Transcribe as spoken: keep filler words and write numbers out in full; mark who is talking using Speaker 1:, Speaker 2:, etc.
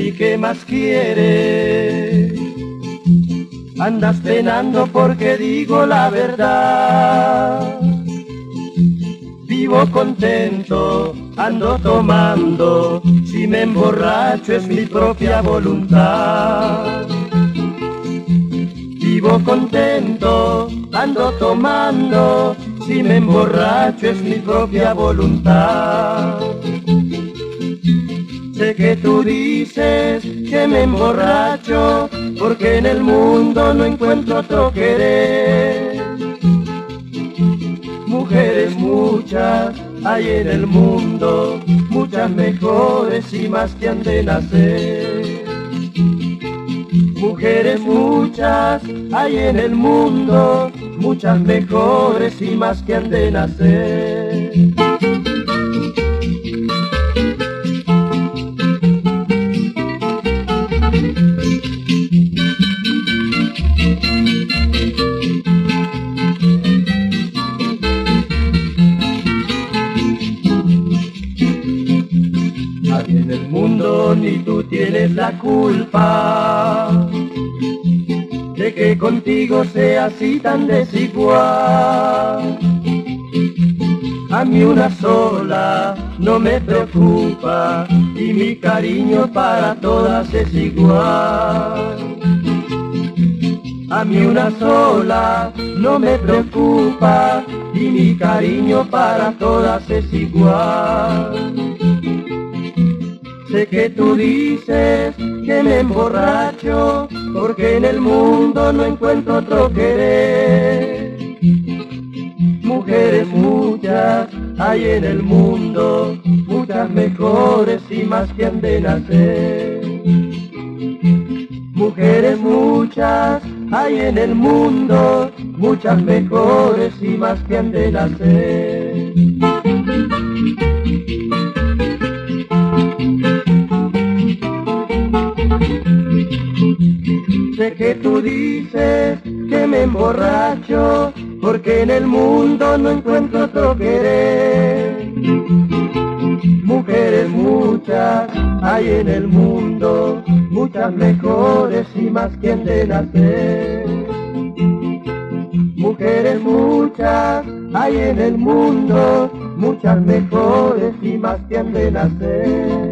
Speaker 1: ¿y qué más quieres? Andas penando porque digo la verdad. Vivo contento, ando tomando, si me emborracho es mi propia voluntad. Vivo contento, ando tomando, si me emborracho es mi propia voluntad. Sé que tú dices que me emborracho porque en el mundo no encuentro otro querer. Mujeres muchas hay en el mundo, muchas mejores y más que han de nacer. Mujeres muchas hay en el mundo, muchas mejores y más que han de nacer. Nadie en el mundo ni tú tienes la culpa de que contigo sea así tan desigual. A mí una sola no me preocupa y mi cariño para todas es igual. A mí una sola no me preocupa y mi cariño para todas es igual. Sé que tú dices que me emborracho porque en el mundo no encuentro otro querer. Mujeres muchas hay en el mundo, muchas mejores y más que han de nacer. Mujeres muchas hay en el mundo, muchas mejores y más que han de nacer. Sé que tú dices que me emborracho porque en el mundo no encuentro otro querer. Mujeres muchas hay en el mundo, muchas mejores y más que han de nacer. Mujeres muchas hay en el mundo, muchas mejores y más que han de nacer.